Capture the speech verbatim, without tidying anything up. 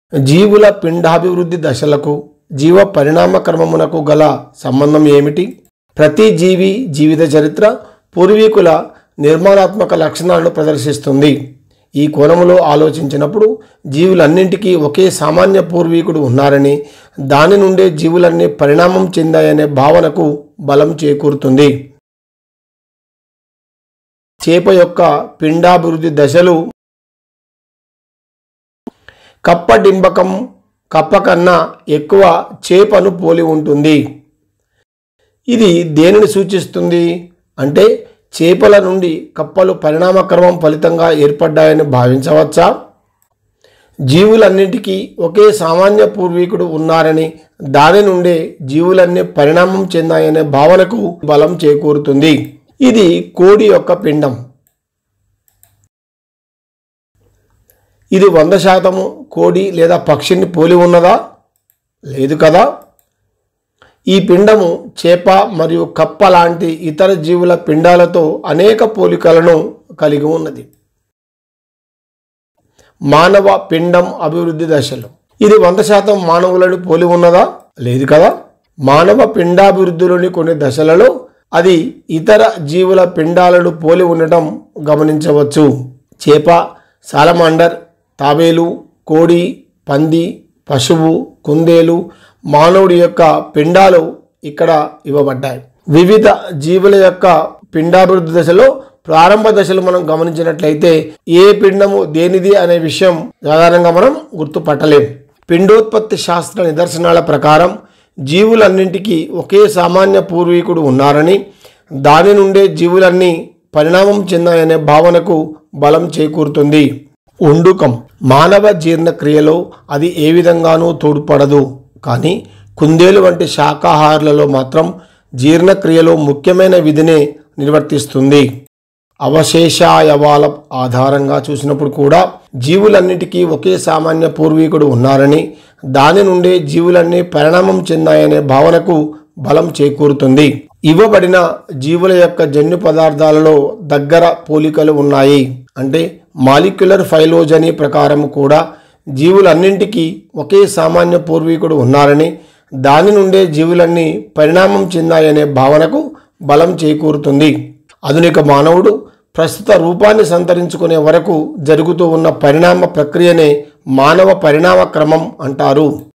జీవుల పిండాభివృద్ధి దశలకు జీవ పరిణామ క్రమమునకు గల సంబంధం ఏమిటి? ప్రతి జీవి జీవిత చరిత్ర పూర్వీకుల నిర్మాణాత్మక లక్షణాలను ప్రదర్శిస్తుంది. ఈ కోణములో ఆలోచించినప్పుడు జీవులన్నింటికీ ఒకే సామాన్య పూర్వీకుడు ఉన్నారని, దాని నుండే జీవులన్నీ పరిణామం చెందాయనే భావనకు బలం చేకూరుతుంది. చేప యొక్క పిండాభివృద్ధి దశలు. కప్ప డింబకం కప్ప కన్నా ఎక్కువ చేపను పోలి ఉంటుంది. ఇది దేనిని సూచిస్తుంది అంటే చేపల నుండి కప్పలు పరిణామక్రమం ఫలితంగా ఏర్పడ్డాయని భావించవచ్చా? జీవులన్నింటికీ ఒకే సామాన్య పూర్వీకుడు ఉన్నారని, దాని నుండే జీవులన్నీ పరిణామం చెందాయనే భావనకు బలం చేకూరుతుంది. ఇది కోడి యొక్క పిండం. ఇది వంద శాతము కోడి లేదా పక్షిని పోలి ఉన్నదా? లేదు కదా. ఈ పిండము చేప మరియు కప్ప లాంటి ఇతర జీవుల పిండాలతో అనేక పోలికలను కలిగి ఉన్నది. మానవ పిండం అభివృద్ధి దశలు. ఇది వంద శాతం మానవులను పోలి ఉన్నదా? లేదు కదా. మానవ పిండాభివృద్ధిలోని కొన్ని దశలలో అది ఇతర జీవుల పిండాలను పోలి ఉండటం గమనించవచ్చు. చేప, సాలమాండర్, తాబేలు, కోడి, పంది, పశువు, కుందేలు, మానవుడి యొక్క పిండాలు ఇక్కడ ఇవ్వబడ్డాయి. వివిధ జీవుల యొక్క పిండాభివృద్ధి దశలో ప్రారంభ దశలు మనం గమనించినట్లయితే ఏ పిండము దేనిది అనే విషయం సాధారణంగా మనం గుర్తుపట్టలేం. పిండోత్పత్తి శాస్త్ర నిదర్శనాల ప్రకారం జీవులన్నింటికీ ఒకే సామాన్య పూర్వీకుడు ఉన్నారని, దాని నుండే జీవులన్నీ పరిణామం చెందాయనే భావనకు బలం చేకూరుతుంది. ఉండుకం. మానవ జీర్ణక్రియలో అది ఏ విధంగానూ తోడ్పడదు, కానీ కుందేలు వంటి శాకాహారులలో మాత్రం జీర్ణక్రియలో ముఖ్యమైన విధిని నిర్వర్తిస్తుంది. అవశేషాయవాల ఆధారంగా చూసినప్పుడు కూడా జీవులన్నిటికీ ఒకే సామాన్య పూర్వీకుడు ఉన్నారని, దాని నుండే జీవులన్నీ పరిణామం చెందాయనే భావనకు బలం చేకూరుతుంది. ఇవ్వబడిన జీవుల యొక్క జన్యు పదార్థాలలో దగ్గర పోలికలు ఉన్నాయి. అంటే మాలిక్యులర్ ఫైలోజనీ ప్రకారం కూడా జీవులన్నింటికీ ఒకే సామాన్య పూర్వీకుడు ఉన్నారని, దాని నుండే జీవులన్నీ పరిణామం చెందాయనే భావనకు బలం చేకూరుతుంది. ఆధునిక మానవుడు ప్రస్తుత రూపాన్ని సంతరించుకునే వరకు జరుగుతూ ఉన్న పరిణామ ప్రక్రియనే మానవ పరిణామ క్రమం అంటారు.